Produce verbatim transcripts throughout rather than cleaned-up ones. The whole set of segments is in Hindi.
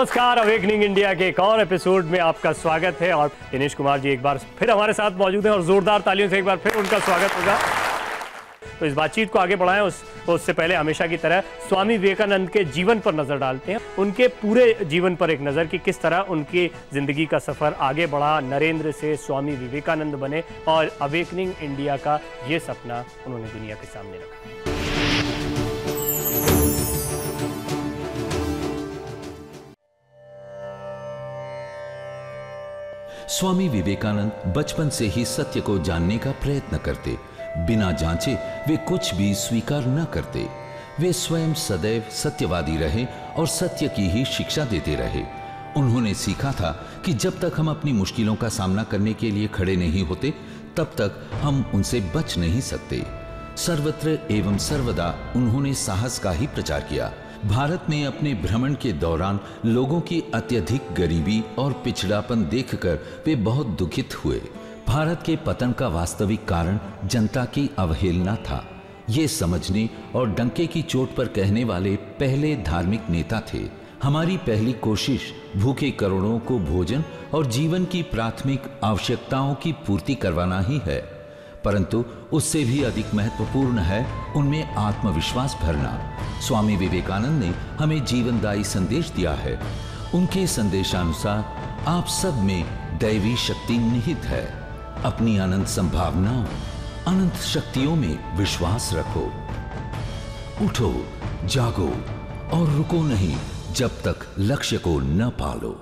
नमस्कार, अवेकनिंग इंडिया के एक और एपिसोड में आपका स्वागत है। और दिनेश कुमार जी एक बार फिर हमारे साथ मौजूद हैं और जोरदार तालियों से एक बार फिर उनका स्वागत होगा। तो इस बातचीत को आगे बढ़ाएं उस उससे पहले हमेशा की तरह स्वामी विवेकानंद के जीवन पर नजर डालते हैं, उनके पूरे जीवन पर एक नज़र कि किस तरह उनकी जिंदगी का सफर आगे बढ़ा, नरेंद्र से स्वामी विवेकानंद बने और अवेकनिंग इंडिया का ये सपना उन्होंने दुनिया के सामने रखा। स्वामी विवेकानंद बचपन से ही सत्य को जानने का प्रयत्न करते, बिना जांचे वे कुछ भी स्वीकार न करते। वे स्वयं सदैव सत्यवादी रहे और सत्य की ही शिक्षा देते रहे। उन्होंने सीखा था कि जब तक हम अपनी मुश्किलों का सामना करने के लिए खड़े नहीं होते, तब तक हम उनसे बच नहीं सकते। सर्वत्र एवं सर्वदा उन्होंने साहस का ही प्रचार किया। भारत में अपने भ्रमण के दौरान लोगों की अत्यधिक गरीबी और पिछड़ापन देखकर वे बहुत दुखित हुए। भारत के पतन का वास्तविक कारण जनता की अवहेलना था, ये समझने और डंके की चोट पर कहने वाले पहले धार्मिक नेता थे। हमारी पहली कोशिश भूखे करोड़ों को भोजन और जीवन की प्राथमिक आवश्यकताओं की पूर्ति करवाना ही है, परंतु उससे भी अधिक महत्वपूर्ण है उनमें आत्मविश्वास भरना। स्वामी विवेकानंद ने हमें जीवनदायी संदेश दिया है। उनके संदेशानुसार आप सब में दैवी शक्ति निहित है। अपनी अनंत संभावनाओं, अनंत शक्तियों में विश्वास रखो। उठो, जागो और रुको नहीं जब तक लक्ष्य को न पालो।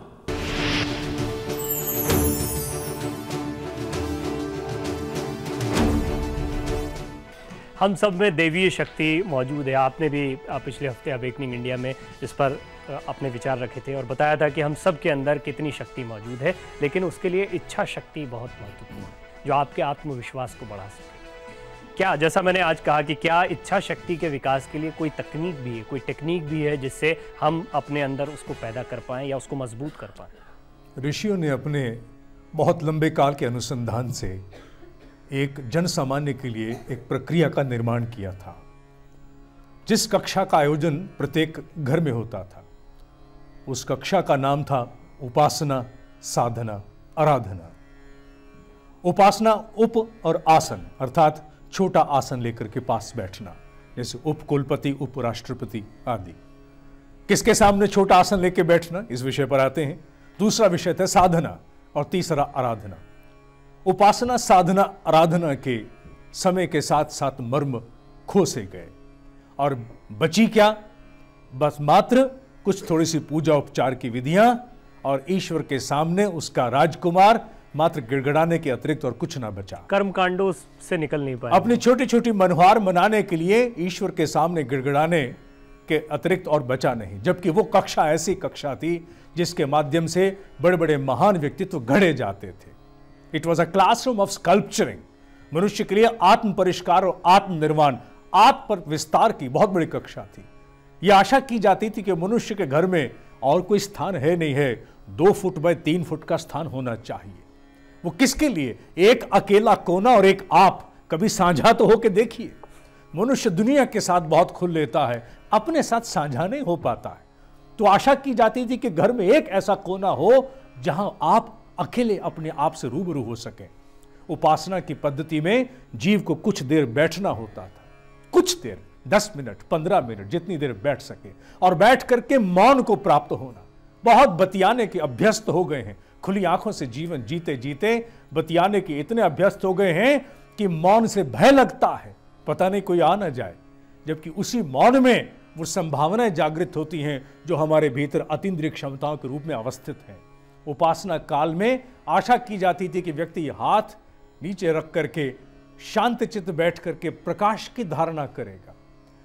हम सब में दैवीय शक्ति मौजूद है। आपने भी पिछले हफ्ते अवेकनिंग इंडिया में इस पर अपने विचार रखे थे और बताया था कि हम सब के अंदर कितनी शक्ति मौजूद है, लेकिन उसके लिए इच्छा शक्ति बहुत महत्वपूर्ण है जो आपके आत्मविश्वास को बढ़ा सके। क्या, जैसा मैंने आज कहा कि क्या इच्छा शक्ति के विकास के लिए कोई तकनीक भी है, कोई टेक्निक भी है जिससे हम अपने अंदर उसको पैदा कर पाएँ या उसको मजबूत कर पाएँ? ऋषियों ने अपने बहुत लंबे काल के अनुसंधान से एक जन सामान्य के लिए एक प्रक्रिया का निर्माण किया था, जिस कक्षा का आयोजन प्रत्येक घर में होता था। उस कक्षा का नाम था उपासना, साधना, आराधना। उपासना उप और आसन अर्थात छोटा आसन लेकर के पास बैठना, जैसे उप कुलपति, उप राष्ट्रपति आदि। किसके सामने छोटा आसन लेकर बैठना, इस विषय पर आते हैं। दूसरा विषय था साधना और तीसरा आराधना। उपासना, साधना, आराधना के समय के साथ साथ मर्म खोसे गए और बची क्या, बस मात्र कुछ थोड़ी सी पूजा उपचार की विधियां और ईश्वर के सामने उसका राजकुमार मात्र गिड़गिड़ाने के अतिरिक्त और कुछ ना बचा। कर्मकांडों से निकल नहीं पाए। अपनी छोटी छोटी मनोहार मनाने के लिए ईश्वर के सामने गिड़गिड़ाने के अतिरिक्त और बचा नहीं। जबकि वो कक्षा ऐसी कक्षा थी जिसके माध्यम से बड़े बड़े महान व्यक्तित्व गढ़े जाते थे। It was a classroom of sculpturing. मनुष्य के लिए आत्म परिष्कार और आत्मनिर्वाण, आत्म विस्तार की बहुत बड़ी कक्षा थी। यह आशा की जाती थी कि मनुष्य के घर में और कोई स्थान है नहीं है, दो फुट बाय तीन फुट का स्थान होना चाहिए। वो किसके लिए? एक अकेला कोना और एक आप। कभी साझा तो होके देखिए। मनुष्य दुनिया के साथ बहुत खुल लेता है, अपने साथ साझा नहीं हो पाता है। तो आशा की जाती थी कि घर में एक ऐसा कोना हो जहां आप अकेले अपने आप से रूबरू हो सके। उपासना की पद्धति में जीव को कुछ देर बैठना होता था, कुछ देर, दस मिनट, पंद्रह मिनट, जितनी देर बैठ सके, और बैठ करके मौन को प्राप्त होना। बहुत बतियाने के अभ्यस्त हो गए हैं, खुली आंखों से जीवन जीते जीते बतियाने के इतने अभ्यस्त हो गए हैं कि मौन से भय लगता है, पता नहीं कोई आ ना जाए। जबकि उसी मौन में वो संभावनाएं जागृत होती हैं जो हमारे भीतर अतीन्द्रिय क्षमताओं के रूप में अवस्थित हैं। उपासना काल में आशा की जाती थी कि व्यक्ति हाथ नीचे रख करके शांत चित्त बैठ करके प्रकाश की धारणा करेगा।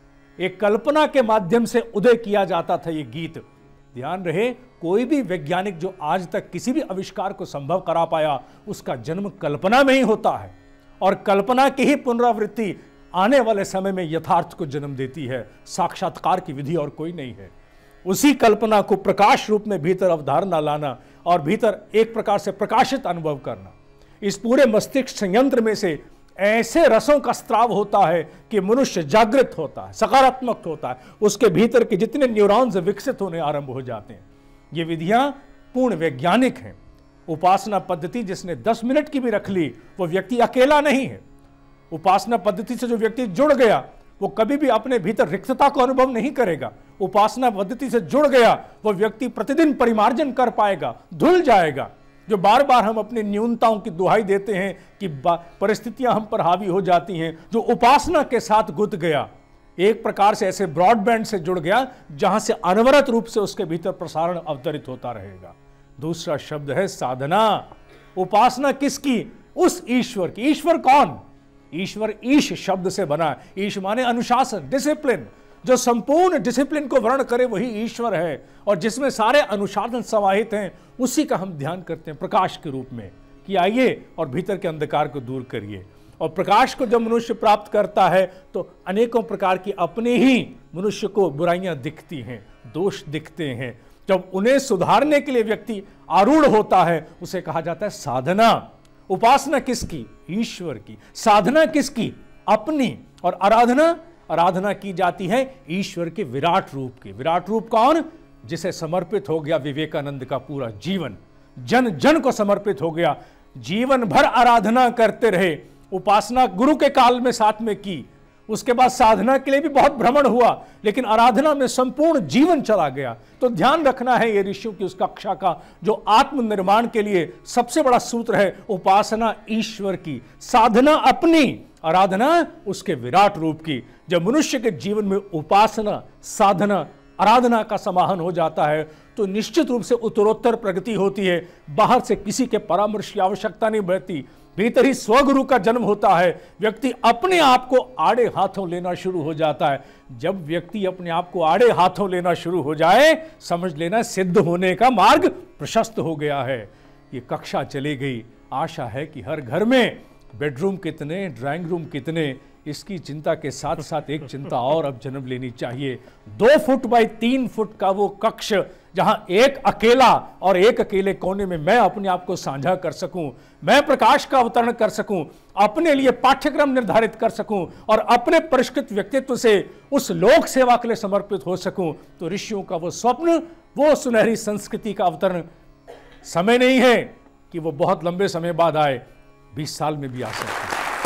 एक कल्पना के माध्यम से उदय किया जाता था ये गीत। ध्यान रहे, कोई भी वैज्ञानिक जो आज तक किसी भी आविष्कार को संभव करा पाया, उसका जन्म कल्पना में ही होता है और कल्पना की ही पुनरावृत्ति आने वाले समय में यथार्थ को जन्म देती है। साक्षात्कार की विधि और कोई नहीं है। उसी कल्पना को प्रकाश रूप में भीतर अवधारणा लाना और भीतर एक प्रकार से प्रकाशित अनुभव करना। इस पूरे मस्तिष्क संयंत्र में से ऐसे रसों का स्त्राव होता है कि मनुष्य जागृत होता है, सकारात्मक होता है। उसके भीतर के जितने न्यूरॉन्स विकसित होने आरंभ हो जाते हैं। ये विधियां पूर्ण वैज्ञानिक हैं। उपासना पद्धति जिसने दस मिनट की भी रख ली वो व्यक्ति अकेला नहीं है। उपासना पद्धति से जो व्यक्ति जुड़ गया वो कभी भी अपने भीतर रिक्तता को अनुभव नहीं करेगा। उपासना पद्धति से जुड़ गया वो व्यक्ति प्रतिदिन परिमार्जन कर पाएगा, धुल जाएगा। जो बार बार हम अपनी न्यूनताओं की दुहाई देते हैं कि परिस्थितियां हम पर हावी हो जाती हैं, जो उपासना के साथ गुथ गया, एक प्रकार से ऐसे ब्रॉडबैंड से जुड़ गया जहां से अनवरत रूप से उसके भीतर प्रसारण अवतरित होता रहेगा। दूसरा शब्द है साधना। उपासना किसकी? उस ईश्वर की। ईश्वर कौन? ईश्वर ईश शब्द से बना। ईश माने अनुशासन, डिसिप्लिन। जो संपूर्ण डिसिप्लिन को वर्ण करे वही ईश्वर है, और जिसमें सारे अनुशासन समाहित हैं उसी का हम ध्यान करते हैं प्रकाश के रूप में कि आइए और भीतर के अंधकार को दूर करिए। और प्रकाश को जब मनुष्य प्राप्त करता है तो अनेकों प्रकार की अपने ही मनुष्य को बुराइयां दिखती हैं, दोष दिखते हैं। जब उन्हें सुधारने के लिए व्यक्ति आरूढ़ होता है उसे कहा जाता है साधना। उपासना किसकी? ईश्वर की। साधना किसकी? अपनी। और आराधना आराधना की जाती है ईश्वर के विराट रूप की। विराट रूप कौन? जिसे समर्पित हो गया विवेकानंद का पूरा जीवन, जन जन को समर्पित हो गया, जीवन भर आराधना करते रहे। उपासना गुरु के काल में साथ में की, उसके बाद साधना के लिए भी बहुत भ्रमण हुआ, लेकिन आराधना में संपूर्ण जीवन चला गया। तो ध्यान रखना है ये ऋषियों की उस कक्षा का जो आत्मनिर्माण के लिए सबसे बड़ा सूत्र है। उपासना ईश्वर की, साधना अपनी, आराधना उसके विराट रूप की। जब मनुष्य के जीवन में उपासना, साधना, आराधना का समाहन हो जाता है तो निश्चित रूप से उत्तरोत्तर प्रगति होती है। बाहर से किसी के परामर्श की आवश्यकता नहीं बढ़ती, भीतर ही स्वगुरु का जन्म होता है। व्यक्ति अपने आप को आड़े हाथों लेना शुरू हो जाता है। जब व्यक्ति अपने आप को आड़े हाथों लेना शुरू हो जाए, समझ लेना सिद्ध होने का मार्ग प्रशस्त हो गया है। ये कक्षा चली गई। आशा है कि हर घर में बेडरूम कितने, ड्राइंग रूम कितने, इसकी चिंता के साथ साथ एक चिंता और अब जन्म लेनी चाहिए। दो फुट बाई तीन फुट का वो कक्ष जहां एक अकेला और एक अकेले कोने में मैं अपने आप को साझा कर सकूं, मैं प्रकाश का अवतरण कर सकूं, अपने लिए पाठ्यक्रम निर्धारित कर सकूं और अपने परिष्कृत व्यक्तित्व से उस लोक सेवा के लिए समर्पित हो सकूं, तो ऋषियों का वो स्वप्न, वो सुनहरी संस्कृति का अवतरण समय नहीं है कि वो बहुत लंबे समय बाद आए, बीस साल में भी आ सकता है।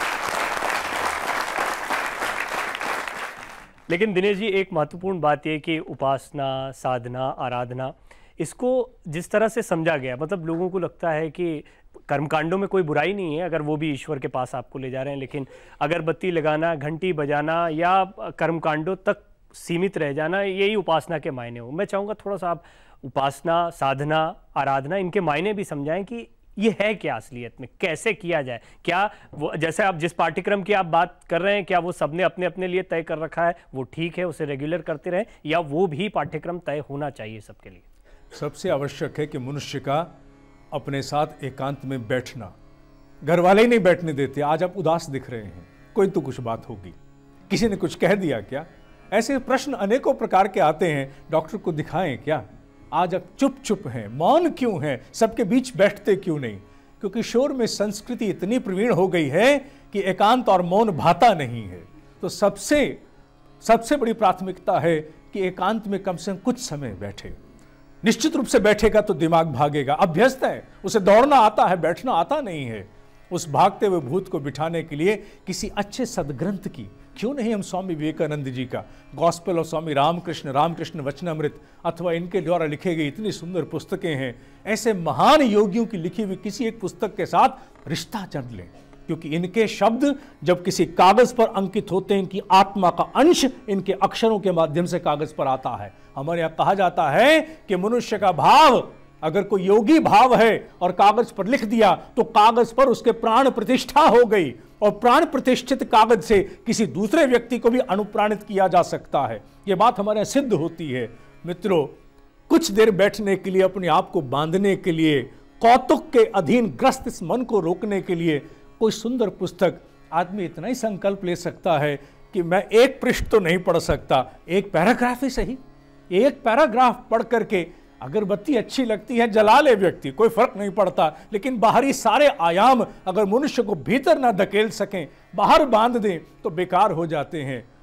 लेकिन दिनेश जी, एक महत्वपूर्ण बात यह कि उपासना, साधना, आराधना, इसको जिस तरह से समझा गया, मतलब लोगों को लगता है कि कर्मकांडों में कोई बुराई नहीं है अगर वो भी ईश्वर के पास आपको ले जा रहे हैं, लेकिन अगरबत्ती लगाना, घंटी बजाना या कर्मकांडों तक सीमित रह जाना, यही उपासना के मायने हो। मैं चाहूँगा थोड़ा सा आप उपासना, साधना, आराधना, इनके मायने भी समझाएं कि ये है क्या असलियत में, कैसे किया जाए। क्या वो, जैसे आप जिस पाठ्यक्रम की आप बात कर रहे हैं, क्या वो सबने अपने अपने लिए तय कर रखा है, वो ठीक है, उसे रेगुलर करते रहें, या वो भी पाठ्यक्रम तय होना चाहिए सबके लिए? सबसे आवश्यक है कि मनुष्य का अपने साथ एकांत में बैठना। घर वाले ही नहीं बैठने देते। आज आप उदास दिख रहे हैं, कोई तो कुछ बात होगी, किसी ने कुछ कह दिया क्या? ऐसे प्रश्न अनेकों प्रकार के आते हैं। डॉक्टर को दिखाएं क्या? आज आप चुप चुप हैं, मौन क्यों हैं, सबके बीच बैठते क्यों नहीं? क्योंकि शोर में संस्कृति इतनी प्रवीण हो गई है कि एकांत और मौन भाता नहीं है। तो सबसे सबसे बड़ी प्राथमिकता है कि एकांत में कम से कम कुछ समय बैठे। निश्चित रूप से बैठेगा तो दिमाग भागेगा, अभ्यस्त है, उसे दौड़ना आता है, बैठना आता नहीं है। उस भागते हुए भूत को बिठाने के लिए किसी अच्छे सदग्रंथ की, क्यों नहीं हम स्वामी विवेकानंद जी का गॉस्पेल ऑफ स्वामी रामकृष्ण, रामकृष्ण वचनामृत, अथवा इनके द्वारा लिखे गए इतनी सुंदर पुस्तकें हैं, ऐसे महान योगियों की लिखी हुई किसी एक पुस्तक के साथ रिश्ता जड़ लें। क्योंकि इनके शब्द जब किसी कागज पर अंकित होते हैं, इनकी आत्मा का अंश इनके अक्षरों के माध्यम से कागज पर आता है। हमारे यहाँ कहा जाता है कि मनुष्य का भाव, अगर कोई योगी भाव है और कागज पर लिख दिया तो कागज पर उसके प्राण प्रतिष्ठा हो गई, और प्राण प्रतिष्ठित कागज से किसी दूसरे व्यक्ति को भी अनुप्राणित किया जा सकता है। यह बात हमारे यहाँ सिद्ध होती है। मित्रों, कुछ देर बैठने के लिए, अपने आप को बांधने के लिए, कौतुक के अधीन ग्रस्त इस मन को रोकने के लिए कोई सुंदर पुस्तक, आदमी इतना ही संकल्प ले सकता है कि मैं एक पृष्ठ तो नहीं पढ़ सकता, एक पैराग्राफ ही सही, एक पैराग्राफ पढ़ करके अगरबत्ती अच्छी लगती है, जला ले व्यक्ति, कोई फर्क नहीं पड़ता, लेकिन बाहरी सारे आयाम अगर मनुष्य को भीतर ना धकेल सकें, बाहर बांध दें, तो बेकार हो जाते हैं।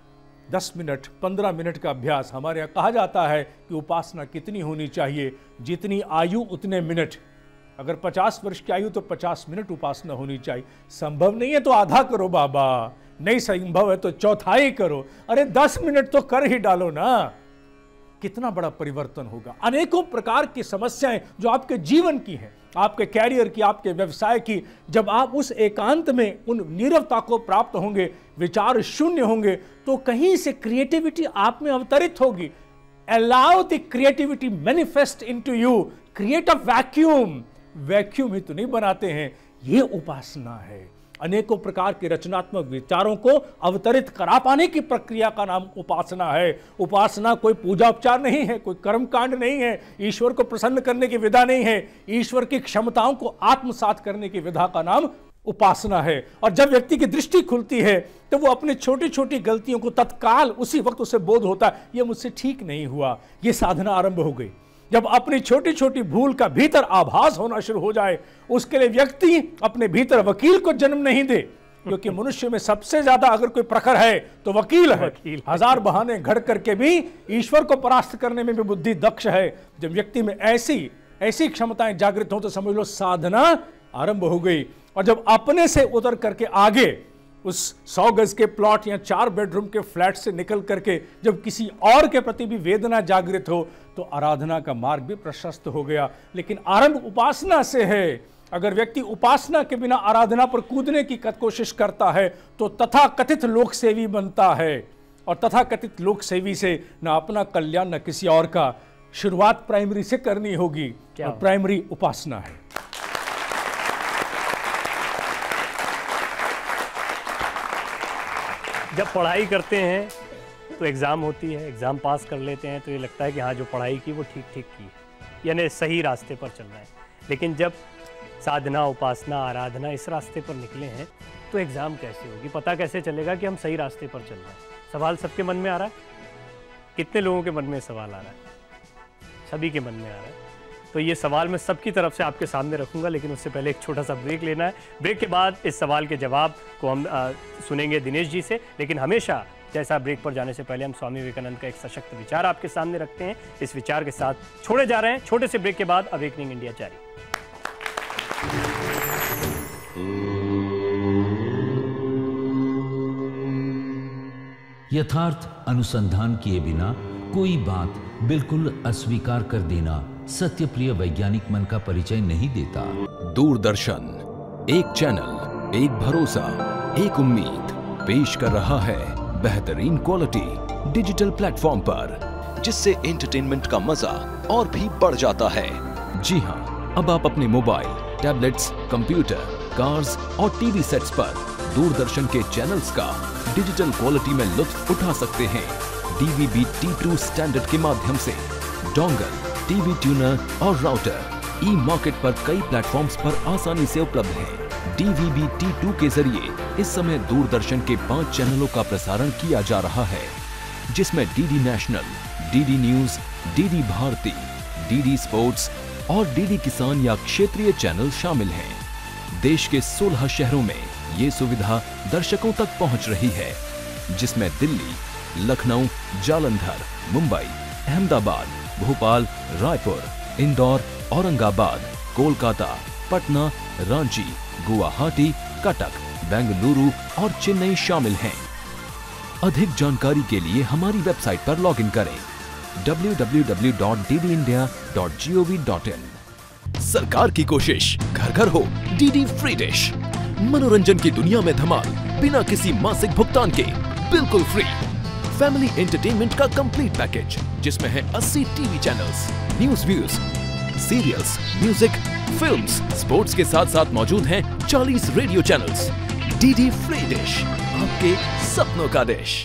दस मिनट पंद्रह मिनट का अभ्यास। हमारे यहाँ कहा जाता है कि उपासना कितनी होनी चाहिए, जितनी आयु उतने मिनट। अगर पचास वर्ष की आयु तो पचास मिनट उपासना होनी चाहिए। संभव नहीं है तो आधा करो बाबा, नहीं संभव है तो चौथाई करो, अरे दस मिनट तो कर ही डालो ना। कितना बड़ा परिवर्तन होगा। अनेकों प्रकार की समस्याएं जो आपके जीवन की हैं, आपके कैरियर की, आपके व्यवसाय की, जब आप उस एकांत में उन नीरवता को प्राप्त होंगे, विचार शून्य होंगे, तो कहीं से क्रिएटिविटी आप में अवतरित होगी। Allow the creativity manifest into you, create a vacuum. Vacuum ही तो नहीं बनाते हैं, ये उपासना है। अनेकों प्रकार के रचनात्मक विचारों को अवतरित करा पाने की प्रक्रिया का नाम उपासना है। उपासना कोई पूजा उपचार नहीं है, कोई कर्मकांड नहीं है, ईश्वर को प्रसन्न करने की विधा नहीं है। ईश्वर की क्षमताओं को आत्मसात करने की विधा का नाम उपासना है। और जब व्यक्ति की दृष्टि खुलती है तो वो अपनी छोटी छोटी गलतियों को तत्काल उसी वक्त उसे बोध होता है, ये मुझसे ठीक नहीं हुआ, ये साधना आरंभ हो गई। जब अपनी छोटी छोटी भूल का भीतर आभास होना शुरू हो जाए, उसके लिए व्यक्ति अपने भीतर वकील को जन्म नहीं दे, क्योंकि मनुष्य में सबसे ज्यादा अगर कोई प्रखर है तो वकील है। वकील। हजार बहाने घड़ करके भी ईश्वर को परास्त करने में भी बुद्धि दक्ष है। जब व्यक्ति में ऐसी ऐसी क्षमताएं जागृत हो तो समझ लो साधना आरंभ हो गई। और जब अपने से उतर करके आगे उस सौ गज के प्लॉट या चार बेडरूम के फ्लैट से निकल करके जब किसी और के प्रति भी वेदना जागृत हो तो आराधना का मार्ग भी प्रशस्त हो गया। लेकिन आरंभ उपासना से है। अगर व्यक्ति उपासना के बिना आराधना पर कूदने की कोशिश करता है तो तथाकथित लोकसेवी बनता है, और तथाकथित लोकसेवी से न अपना कल्याण न किसी और का। शुरुआत प्राइमरी से करनी होगी, और प्राइमरी उपासना है। जब पढ़ाई करते हैं तो एग्ज़ाम होती है, एग्ज़ाम पास कर लेते हैं तो ये लगता है कि हाँ जो पढ़ाई की वो ठीक ठीक की, यानी सही रास्ते पर चल रहा है। लेकिन जब साधना, उपासना, आराधना इस रास्ते पर निकले हैं तो एग्ज़ाम कैसे होगी, पता कैसे चलेगा कि हम सही रास्ते पर चल रहे हैं। सवाल सबके मन में आ रहा है। कितने लोगों के मन में सवाल आ रहा है? सभी के मन में आ रहा है। तो ये सवाल मैं सबकी तरफ से आपके सामने रखूंगा, लेकिन उससे पहले एक छोटा सा ब्रेक लेना है। ब्रेक के बाद इस सवाल के जवाब को हम आ, सुनेंगे दिनेश जी से। लेकिन हमेशा जैसा ब्रेक पर जाने से पहले हम स्वामी विवेकानंद का एक सशक्त विचार आपके सामने रखते हैं। इस विचार के साथ छोड़े जा रहे हैं छोटे से ब्रेक के बाद अवेकनिंग इंडिया जारी। यथार्थ अनुसंधान किए बिना कोई बात बिल्कुल अस्वीकार कर देना सत्य प्रिय वैज्ञानिक मन का परिचय नहीं देता। दूरदर्शन, एक चैनल, एक भरोसा, एक उम्मीद पेश कर रहा है बेहतरीन क्वालिटी डिजिटल प्लेटफॉर्म पर, जिससे एंटरटेनमेंट का मजा और भी बढ़ जाता है। जी हां, अब आप अपने मोबाइल, टैबलेट्स, कंप्यूटर, कार्स और टीवी सेट्स पर दूरदर्शन के चैनल्स का डिजिटल क्वालिटी में लुत्फ उठा सकते हैं। डीवीबी टी टू स्टैंडर्ड के माध्यम से डोंगल, टीवी ट्यूनर और राउटर ई मार्केट पर कई प्लेटफॉर्म्स पर आसानी से उपलब्ध है। डीवीबी टी टू के जरिए इस समय दूरदर्शन के पांच चैनलों का प्रसारण किया जा रहा है, जिसमें DD national, DD news, DD Bharati, DD sports और डीडी किसान या क्षेत्रीय चैनल शामिल हैं। देश के सोलह शहरों में ये सुविधा दर्शकों तक पहुंच रही है, जिसमें दिल्ली, लखनऊ, जालंधर, मुंबई, अहमदाबाद, भोपाल, रायपुर, इंदौर, औरंगाबाद, कोलकाता, पटना, रांची, गुवाहाटी, कटक, बेंगलुरु और चेन्नई शामिल हैं। अधिक जानकारी के लिए हमारी वेबसाइट पर लॉगिन करें W W W dot D D India dot G O V dot in. सरकार की कोशिश, घर घर हो डीडी फ्री डिश। मनोरंजन की दुनिया में धमाल बिना किसी मासिक भुगतान के, बिल्कुल फ्री। फैमिली एंटरटेनमेंट का कंप्लीट पैकेज, जिसमें है अस्सी TV channels, news views, serials, music, films, sports के साथ साथ मौजूद हैं चालीस radio channels. DD free dish, आपके सपनों का डिश।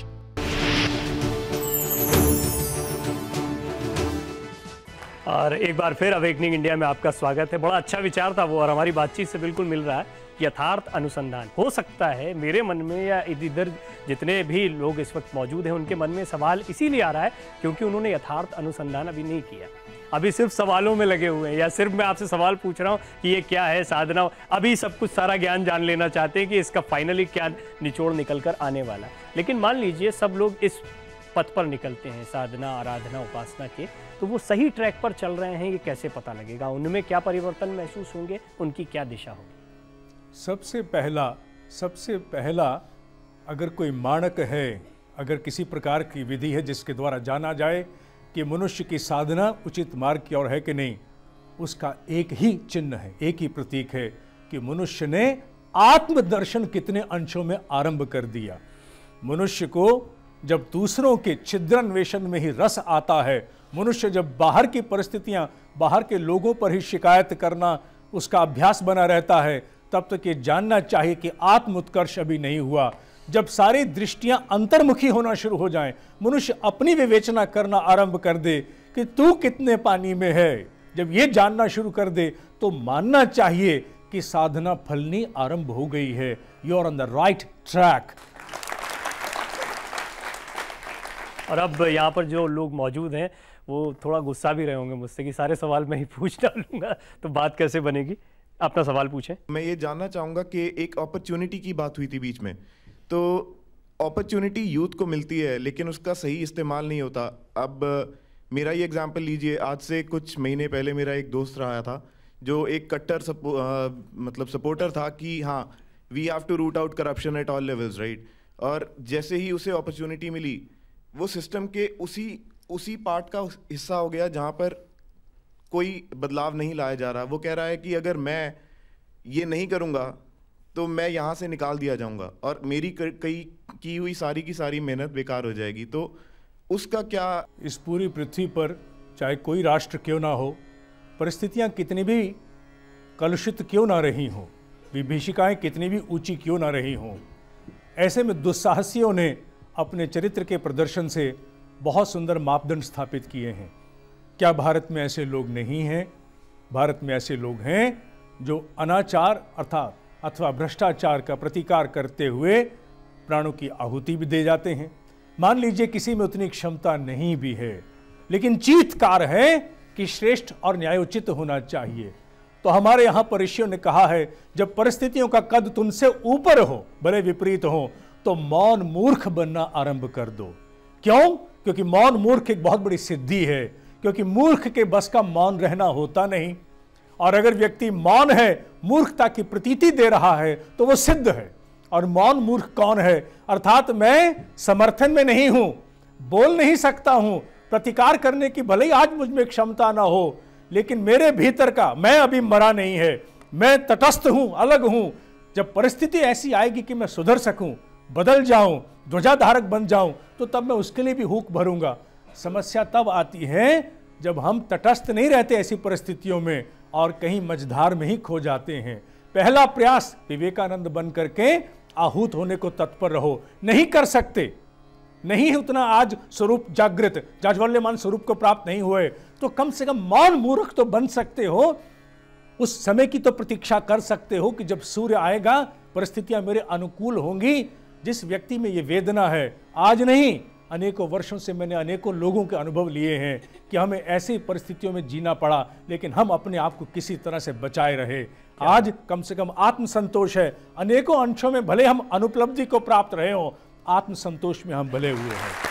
और एक बार फिर अवेकनिंग इंडिया में आपका स्वागत है। बड़ा अच्छा विचार था वो, और हमारी बातचीत से बिल्कुल मिल रहा है। यथार्थ अनुसंधान हो सकता है मेरे मन में या इधर जितने भी लोग इस वक्त मौजूद हैं उनके मन में सवाल इसीलिए आ रहा है क्योंकि उन्होंने यथार्थ अनुसंधान अभी नहीं किया। अभी सिर्फ सवालों में लगे हुए हैं, या सिर्फ मैं आपसे सवाल पूछ रहा हूँ कि ये क्या है साधना, अभी सब कुछ सारा ज्ञान जान लेना चाहते हैं कि इसका फाइनली क्या निचोड़ निकल कर आने वाला है। लेकिन मान लीजिए सब लोग इस पथ पर निकलते हैं, साधना, आराधना, उपासना के, तो वो सही ट्रैक पर चल रहे हैं, ये कैसे पता लगेगा? उनमें क्या परिवर्तन महसूस होंगे, उनकी क्या दिशा होगी? सबसे पहला सबसे पहला अगर कोई मानक है, अगर किसी प्रकार की विधि है जिसके द्वारा जाना जाए कि मनुष्य की साधना उचित मार्ग की ओर है कि नहीं, उसका एक ही चिन्ह है, एक ही प्रतीक है कि मनुष्य ने आत्मदर्शन कितने अंशों में आरंभ कर दिया। मनुष्य को जब दूसरों के छिद्रान्वेषण में ही रस आता है, मनुष्य जब बाहर की परिस्थितियां, बाहर के लोगों पर ही शिकायत करना उसका अभ्यास बना रहता है, तब तक ये जानना चाहिए कि आत्म उत्कर्ष अभी नहीं हुआ। जब सारी दृष्टियां अंतर्मुखी होना शुरू हो जाएं, मनुष्य अपनी विवेचना करना आरंभ कर दे कि तू कितने पानी में है, जब ये जानना शुरू कर दे तो मानना चाहिए कि साधना फलनी आरंभ हो गई है। You are on the right track. और अब यहाँ पर जो लोग मौजूद हैं वो थोड़ा गुस्सा भी रहे होंगे मुझसे कि सारे सवाल मैं ही पूछ डालूंगा, तो बात कैसे बनेगी? अपना सवाल पूछें। मैं ये जानना चाहूँगा कि एक अपॉर्चुनिटी की बात हुई थी बीच में, तो अपॉर्चुनिटी यूथ को मिलती है लेकिन उसका सही इस्तेमाल नहीं होता। अब मेरा ही एग्जांपल लीजिए, आज से कुछ महीने पहले मेरा एक दोस्त रहा था जो एक कट्टर सपो, आ, मतलब सपोर्टर था कि हाँ we have to root out corruption at all levels, right. और जैसे ही उसे अपॉर्चुनिटी मिली, वो सिस्टम के उसी उसी पार्ट का हिस्सा हो गया जहाँ पर कोई बदलाव नहीं लाया जा रहा। वो कह रहा है कि अगर मैं ये नहीं करूँगा तो मैं यहाँ से निकाल दिया जाऊँगा और मेरी कई की हुई सारी की सारी मेहनत बेकार हो जाएगी। तो उसका क्या? इस पूरी पृथ्वी पर चाहे कोई राष्ट्र क्यों ना हो, परिस्थितियाँ कितनी भी कलुषित क्यों ना रही हों, विभीषिकाएँ कितनी भी ऊंची क्यों ना रही हों, ऐसे में दुस्साहसियों ने अपने चरित्र के प्रदर्शन से बहुत सुंदर मापदंड स्थापित किए हैं। क्या भारत में ऐसे लोग नहीं हैं? भारत में ऐसे लोग हैं जो अनाचार अर्थात अथवा भ्रष्टाचार का प्रतिकार करते हुए प्राणों की आहुति भी दे जाते हैं। मान लीजिए किसी में उतनी क्षमता नहीं भी है, लेकिन चीतकार है कि श्रेष्ठ और न्यायोचित होना चाहिए। तो हमारे यहाँ पर ऋषियों ने कहा है, जब परिस्थितियों का कद तुमसे ऊपर हो, भले विपरीत हो, तो मौन मूर्ख बनना आरंभ कर दो। क्यों? क्योंकि मौन मूर्ख एक बहुत बड़ी सिद्धि है, क्योंकि मूर्ख के बस का मौन रहना होता नहीं। और अगर व्यक्ति मौन है, मूर्खता की प्रतीति दे रहा है, तो वो सिद्ध है। और मौन मूर्ख कौन है? अर्थात मैं समर्थन में नहीं हूं, बोल नहीं सकता हूं, प्रतिकार करने की भले ही आज मुझ में क्षमता ना हो, लेकिन मेरे भीतर का मैं अभी मरा नहीं है, मैं तटस्थ हूं, अलग हूं। जब परिस्थिति ऐसी आएगी कि मैं सुधर सकूं, बदल जाऊं, ध्वजाधारक बन जाऊं, तो तब मैं उसके लिए भी हुक भरूंगा। समस्या तब आती है जब हम तटस्थ नहीं रहते ऐसी परिस्थितियों में और कहीं मझधार में ही खो जाते हैं। पहला प्रयास विवेकानंद बन करके आहूत होने को तत्पर रहो। नहीं कर सकते, नहीं उतना आज स्वरूप जागृत जाज्वल्यमान स्वरूप को प्राप्त नहीं हुए, तो कम से कम मौन मूर्ख तो बन सकते हो। उस समय की तो प्रतीक्षा कर सकते हो कि जब सूर्य आएगा, परिस्थितियां मेरे अनुकूल होंगी। जिस व्यक्ति में ये वेदना है, आज नहीं अनेकों वर्षों से मैंने अनेकों लोगों के अनुभव लिए हैं कि हमें ऐसी परिस्थितियों में जीना पड़ा, लेकिन हम अपने आप को किसी तरह से बचाए रहे। आज कम से कम आत्मसंतोष है। अनेकों अंशों में भले हम अनुपलब्धि को प्राप्त रहे हों, आत्मसंतोष में हम भले हुए हैं।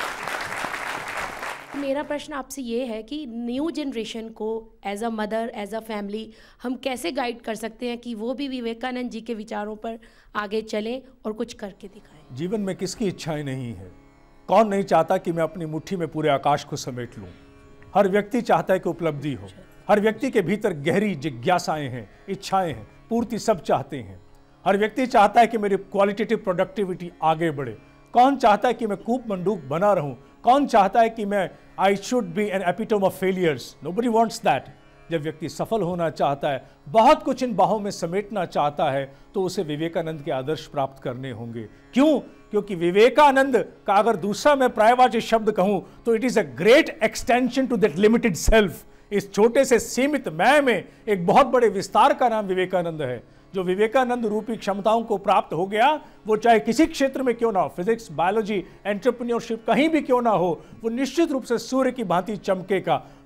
मेरा प्रश्न आपसे ये है कि न्यू जनरेशन को as a mother, as a family हम कैसे गाइड कर सकते हैं कि वो भी विवेकानंद जी के विचारों पर आगे चलें और कुछ करके दिखाएं? जीवन में किसकी इच्छाएं नहीं है? कौन नहीं चाहता कि मैं अपनी मुट्ठी में पूरे आकाश को समेट लूं? हर व्यक्ति चाहता है कि उपलब्धि हो। हर व्यक्ति के भीतर गहरी जिज्ञासाएं हैं, इच्छाएं हैं, पूर्ति सब चाहते हैं। हर व्यक्ति चाहता है कि मेरी क्वालिटेटिव प्रोडक्टिविटी आगे बढ़े। कौन चाहता है कि मैं कूप मंडूक बना रहूं? कौन चाहता है कि मैं I should be an epitome of failures? Nobody wants that. जब व्यक्ति सफल होना चाहता है, बहुत कुछ इन बाहों में समेटना चाहता है, तो उसे विवेकानंद के आदर्श प्राप्त करने होंगे। क्यों? क्योंकि विवेकानंद का अगर दूसरा मैं पर्यायवाची शब्द कहूं तो it is a great extension to that limited self. इस छोटे से सीमित मैं में एक बहुत बड़े विस्तार का नाम विवेकानंद है। जो विवेकानंद रूपी क्षमताओं को प्राप्त हो गया, वो चाहे किसी क्षेत्र में क्यों ना हो, फिजिक्स, बायोलॉजी, एंटरप्रेन्योरशिप, कहीं भी क्यों ना हो, वो निश्चित रूप से सूर्य की भांति चमकेगा।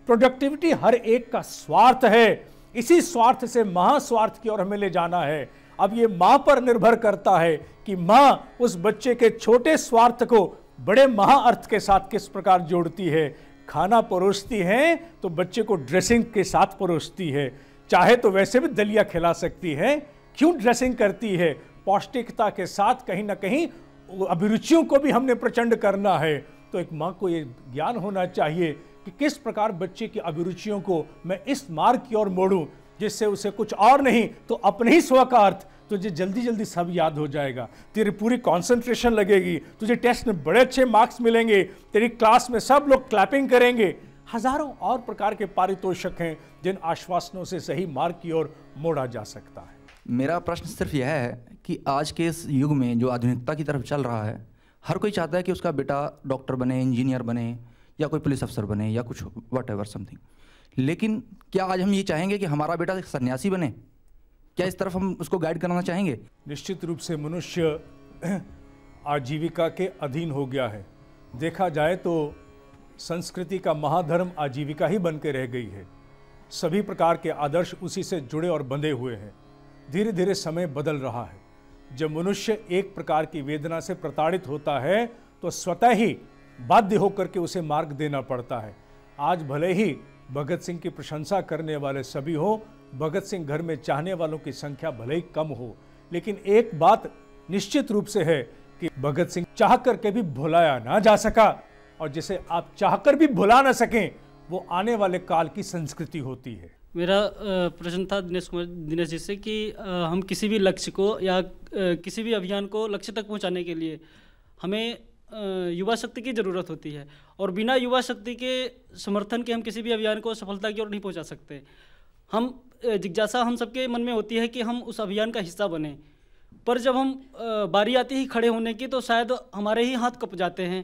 प्रोडक्टिविटी हर एक का स्वार्थ है, इसी स्वार्थ से महास्वार्थ की ओर हमें ले जाना है। अब ये माँ पर निर्भर करता है कि माँ उस बच्चे के छोटे स्वार्थ को बड़े महाअर्थ के साथ किस प्रकार जोड़ती है। खाना परोसती है तो बच्चे को ड्रेसिंग के साथ परोसती है, चाहे तो वैसे भी दलिया खिला सकती है, क्यों ड्रेसिंग करती है, पौष्टिकता के साथ कहीं ना कहीं अभिरुचियों को भी हमने प्रचंड करना है। तो एक माँ को ये ज्ञान होना चाहिए कि किस प्रकार बच्चे की अभिरुचियों को मैं इस मार्ग की ओर मोड़ूं जिससे उसे कुछ और नहीं तो अपने ही स्व का अर्थ तुझे जल्दी जल्दी सब याद हो जाएगा, तेरी पूरी कंसंट्रेशन लगेगी, तुझे टेस्ट में बड़े अच्छे मार्क्स मिलेंगे, तेरी क्लास में सब लोग क्लैपिंग करेंगे। हजारों और प्रकार के पारितोषिक हैं जिन आश्वासनों से सही मार्ग की ओर मोड़ा जा सकता है। मेरा प्रश्न सिर्फ यह है कि आज के इस युग में जो आधुनिकता की तरफ चल रहा है, हर कोई चाहता है कि उसका बेटा डॉक्टर बने, इंजीनियर बने या कोई पुलिस अफसर बने या कुछ वट एवर समथिंग, लेकिन क्या आज हम ये चाहेंगे कि हमारा बेटा एक सन्यासी बने? क्या इस तरफ हम उसको गाइड करना चाहेंगे? निश्चित रूप से मनुष्य आजीविका के अधीन हो गया है। देखा जाए तो संस्कृति का महाधर्म आजीविका ही बन के रह गई है। सभी प्रकार के आदर्श उसी से जुड़े और बंधे हुए हैं। धीरे धीरे समय बदल रहा है। जब मनुष्य एक प्रकार की वेदना से प्रताड़ित होता है तो स्वतः ही बाध्य होकर के उसे मार्ग देना पड़ता है। आज भले ही भगत सिंह की प्रशंसा करने वाले सभी हो, भगत सिंह घर में चाहने वालों की संख्या भले ही कम हो, लेकिन एक बात निश्चित रूप से है कि भगत सिंह चाह करके भी भुलाया ना जा सका, और जिसे आप चाहकर भी भुला ना सकें वो आने वाले काल की संस्कृति होती है। मेरा प्रश्न था दिनेश कुमार दिनेश जी से कि हम किसी भी लक्ष्य को या किसी भी अभियान को लक्ष्य तक पहुंचाने के लिए हमें युवा शक्ति की ज़रूरत होती है, और बिना युवा शक्ति के समर्थन के हम किसी भी अभियान को सफलता की ओर नहीं पहुंचा सकते। हम जिज्ञासा हम सबके मन में होती है कि हम उस अभियान का हिस्सा बने, पर जब हम बारी आती ही खड़े होने की तो शायद हमारे ही हाथ कप जाते हैं।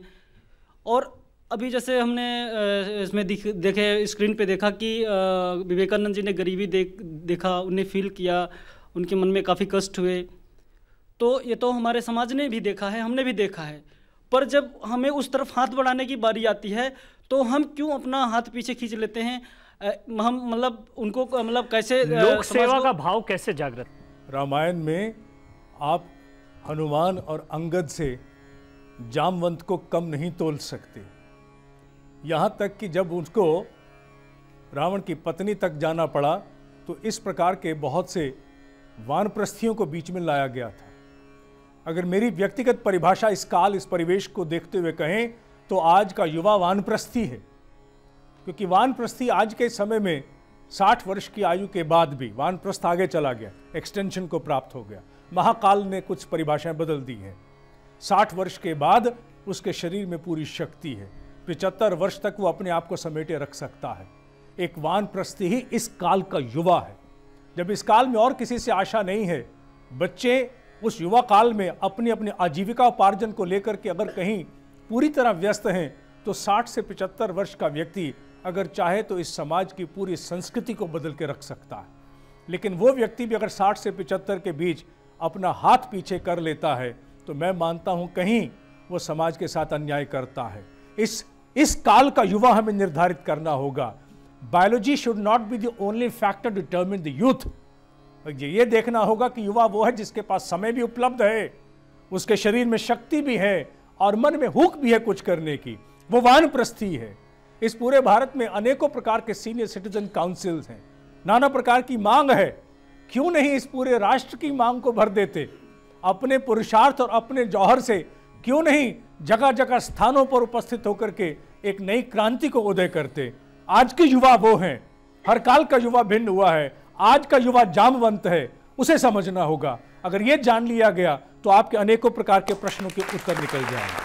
और अभी जैसे हमने इसमें देखे स्क्रीन पे देखा कि विवेकानंद जी ने गरीबी देख देखा, उन्हें फील किया, उनके मन में काफ़ी कष्ट हुए। तो ये तो हमारे समाज ने भी देखा है, हमने भी देखा है, पर जब हमें उस तरफ हाथ बढ़ाने की बारी आती है तो हम क्यों अपना हाथ पीछे खींच लेते हैं? हम मतलब उनको मतलब कैसे लोक सेवा का भाव कैसे जागृत? रामायण में आप हनुमान और अंगद से जामवंत को कम नहीं तोल सकते। यहाँ तक कि जब उसको रावण की पत्नी तक जाना पड़ा तो इस प्रकार के बहुत से वानप्रस्थियों को बीच में लाया गया था। अगर मेरी व्यक्तिगत परिभाषा इस काल इस परिवेश को देखते हुए कहें तो आज का युवा वानप्रस्थी है, क्योंकि वानप्रस्थी आज के समय में साठ वर्ष की आयु के बाद भी वानप्रस्थ आगे चला गया, एक्सटेंशन को प्राप्त हो गया। महाकाल ने कुछ परिभाषाएं बदल दी हैं। साठ वर्ष के बाद उसके शरीर में पूरी शक्ति है, पिचहत्तर वर्ष तक वो अपने आप को समेटे रख सकता है। एक वानप्रस्थी ही इस काल का युवा है। जब इस काल में और किसी से आशा नहीं है, बच्चे उस युवा काल में अपनी अपनी आजीविका उपार्जन को लेकर के अगर कहीं पूरी तरह व्यस्त हैं तो साठ से पचहत्तर वर्ष का व्यक्ति अगर चाहे तो इस समाज की पूरी संस्कृति को बदल के रख सकता है। लेकिन वो व्यक्ति भी अगर साठ से पचहत्तर के बीच अपना हाथ पीछे कर लेता है तो मैं मानता हूं कहीं वो समाज के साथ अन्याय करता है। इस इस काल का युवा हमें निर्धारित करना होगा। Biology should not be the only factor determine the youth. ये देखना होगा कि युवा वो है जिसके पास समय भी उपलब्ध है, उसके शरीर में शक्ति भी है और मन में हुक भी है कुछ करने की, वो वानप्रस्थी है। इस पूरे भारत में अनेकों प्रकार के सीनियर सिटीजन काउंसिल्स हैं, नाना प्रकार की मांग है। क्यों नहीं इस पूरे राष्ट्र की मांग को भर देते? अपने पुरुषार्थ और अपने जौहर से क्यों नहीं जगह जगह स्थानों पर उपस्थित होकर के एक नई क्रांति को उदय करते? आज के युवा वो हैं। हर काल का युवा भिन्न हुआ है। आज का युवा जामवंत है, उसे समझना होगा। अगर ये जान लिया गया तो आपके अनेकों प्रकार के प्रश्नों के उत्तर निकल जाएंगे।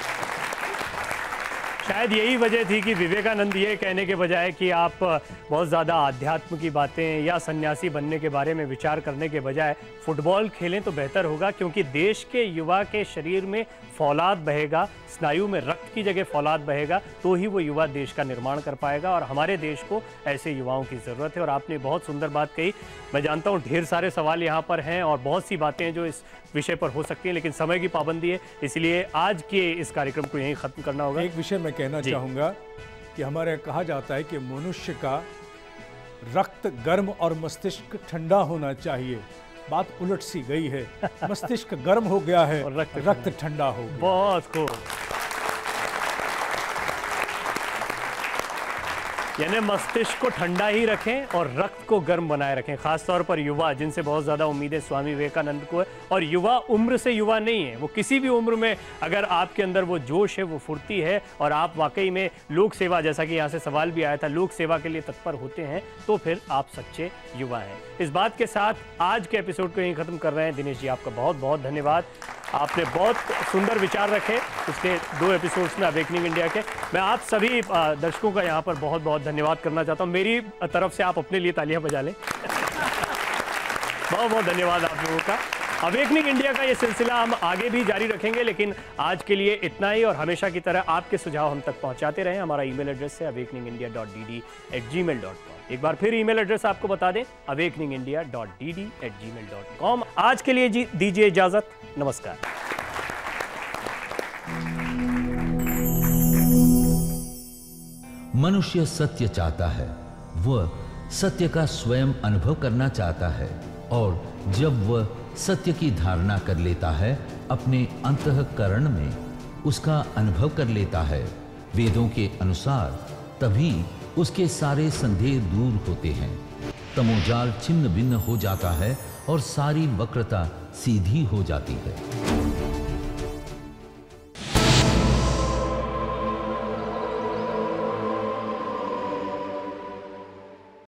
शायद यही वजह थी कि विवेकानंद ये कहने के बजाय कि आप बहुत ज़्यादा आध्यात्म की बातें या सन्यासी बनने के बारे में विचार करने के बजाय फुटबॉल खेलें तो बेहतर होगा, क्योंकि देश के युवा के शरीर में फौलाद बहेगा, स्नायु में रक्त की जगह फौलाद बहेगा, तो ही वो युवा देश का निर्माण कर पाएगा। और हमारे देश को ऐसे युवाओं की ज़रूरत है। और आपने बहुत सुंदर बात कही। मैं जानता हूँ ढेर सारे सवाल यहाँ पर हैं और बहुत सी बातें जो इस विषय पर हो सकती हैं, लेकिन समय की पाबंदी है, इसलिए आज के इस कार्यक्रम को यहीं ख़त्म करना होगा। एक विषय मैं कहना चाहूँगा कि हमारे यहाँ कहा जाता है कि मनुष्य का रक्त गर्म और मस्तिष्क ठंडा होना चाहिए। बात उलट सी गई है, मस्तिष्क गर्म हो गया है और रक्त रक्त ठंडा हो गया। बहुत खूब। यानी मस्तिष्क को ठंडा ही रखें और रक्त को गर्म बनाए रखें, खासतौर पर युवा जिनसे बहुत ज़्यादा उम्मीदें स्वामी विवेकानंद को है। और युवा उम्र से युवा नहीं है, वो किसी भी उम्र में अगर आपके अंदर वो जोश है, वो फुर्ती है और आप वाकई में लोक सेवा, जैसा कि यहाँ से सवाल भी आया था, लोक सेवा के लिए तत्पर होते हैं, तो फिर आप सच्चे युवा हैं। इस बात के साथ आज के एपिसोड को यहीं ख़त्म कर रहे हैं। दिनेश जी, आपका बहुत बहुत धन्यवाद। आपने बहुत सुंदर विचार रखे पिछले दो एपिसोड्स में अवेकनिंग इंडिया के। मैं आप सभी दर्शकों का यहाँ पर बहुत बहुत धन्यवाद करना चाहता हूँ। मेरी तरफ से आप अपने लिए तालियां बजा लें। बहुत बहुत धन्यवाद आप लोगों का। अवेकनिंग इंडिया का ये सिलसिला हम आगे भी जारी रखेंगे, लेकिन आज के लिए इतना ही। और हमेशा की तरह आपके सुझाव हम तक पहुंचाते रहें। हमारा ईमेल एड्रेस है awakening India dot D D at Gmail dot com. एक बार फिर ईमेल एड्रेस आपको बता दें, awakening India dot D D at Gmail dot com. आज के लिए जी दीजिए इजाजत, नमस्कार। मनुष्य सत्य चाहता है, वह सत्य का स्वयं अनुभव करना चाहता है, और जब वह सत्य की धारणा कर लेता है, अपने अंतःकरण में उसका अनुभव कर लेता है, वेदों के अनुसार, तभी उसके सारे संदेह दूर होते हैं। तमोजाल छिन्न भिन्न हो जाता है और सारी वक्रता सीधी हो जाती है।